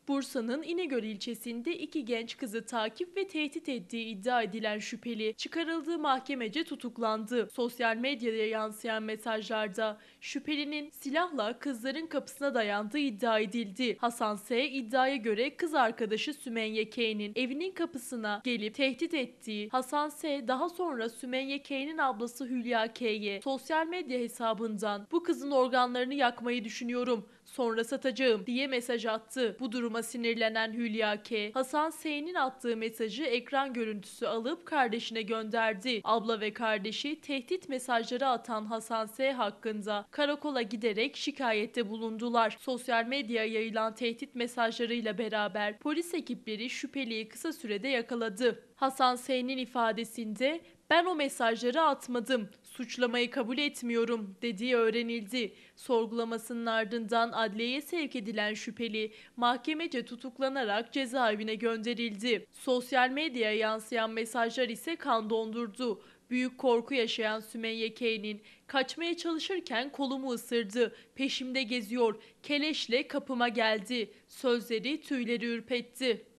Bursa'nın İnegöl ilçesinde iki genç kızı takip ve tehdit ettiği iddia edilen şüpheli çıkarıldığı mahkemece tutuklandı. Sosyal medyada yansıyan mesajlarda şüphelinin silahla kızların kapısına dayandığı iddia edildi. Hasan S. iddiaya göre kız arkadaşı Sümeyye K'nin evinin kapısına gelip tehdit ettiği, Hasan S. daha sonra Sümeyye K'nin ablası Hülya K'ye sosyal medya hesabından "Bu kızın organlarını yakmayı düşünüyorum, sonra satacağım" diye mesaj attı. Bu duruma sinirlenen Hülya K, Hasan S.'nin attığı mesajı ekran görüntüsü alıp kardeşine gönderdi. Abla ve kardeşi tehdit mesajları atan Hasan S. hakkında karakola giderek şikayette bulundular. Sosyal medyaya yayılan tehdit mesajlarıyla beraber polis ekipleri şüpheliyi kısa sürede yakaladı. Hasan S.'nin ifadesinde "Ben o mesajları atmadım, suçlamayı kabul etmiyorum" dediği öğrenildi. Sorgulamasının ardından adliyeye sevk edilen şüpheli mahkemece tutuklanarak cezaevine gönderildi. Sosyal medyaya yansıyan mesajlar ise kan dondurdu. Büyük korku yaşayan Sümeyye K'nin "Kaçmaya çalışırken kolumu ısırdı, peşimde geziyor, keleşle kapıma geldi" sözleri tüyleri ürpetti.